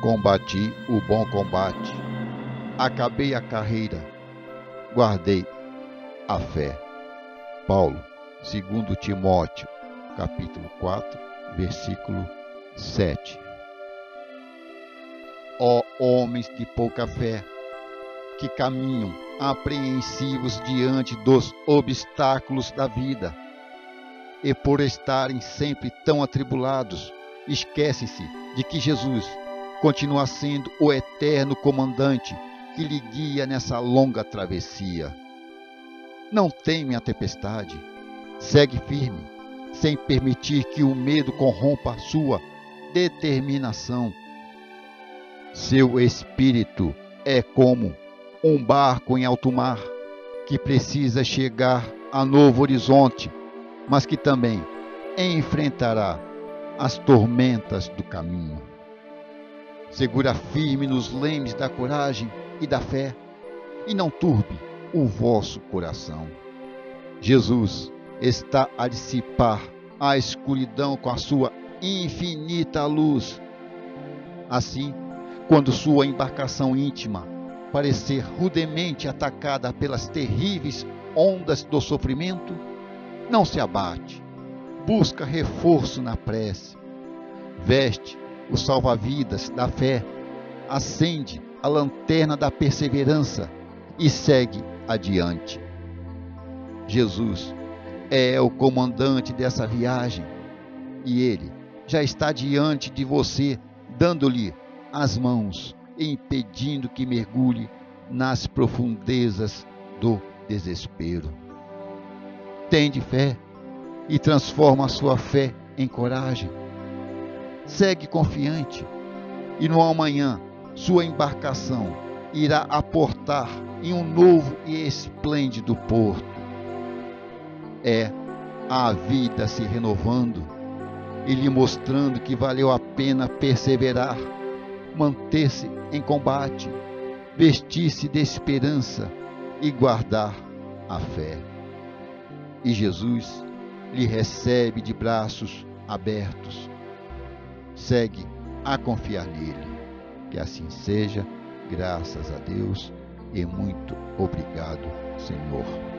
Combati o bom combate, acabei a carreira, guardei a fé. Paulo, 2 Timóteo, capítulo 4, versículo 7. Ó homens de pouca fé, que caminham apreensivos diante dos obstáculos da vida, e por estarem sempre tão atribulados, esquecem-se de que Jesus continua sendo o eterno comandante que lhe guia nessa longa travessia. Não teme a tempestade, segue firme, sem permitir que o medo corrompa sua determinação. Seu espírito é como um barco em alto mar, que precisa chegar a novo horizonte, mas que também enfrentará as tormentas do caminho. Segura firme nos lemes da coragem e da fé, e não turbe o vosso coração. Jesus está a dissipar a escuridão com a sua infinita luz. Assim, quando sua embarcação íntima parecer rudemente atacada pelas terríveis ondas do sofrimento, não se abate, busca reforço na prece, veste o salva-vidas da fé, acende a lanterna da perseverança e segue adiante. Jesus é o comandante dessa viagem e Ele já está diante de você, dando-lhe as mãos e impedindo que mergulhe nas profundezas do desespero. Tende fé e transforma a sua fé em coragem. Segue confiante e no amanhã sua embarcação irá aportar em um novo e esplêndido porto. É a vida se renovando e lhe mostrando que valeu a pena perseverar, manter-se em combate, vestir-se de esperança e guardar a fé. E Jesus lhe recebe de braços abertos. Segue a confiar nele. Que assim seja, graças a Deus e muito obrigado, Senhor.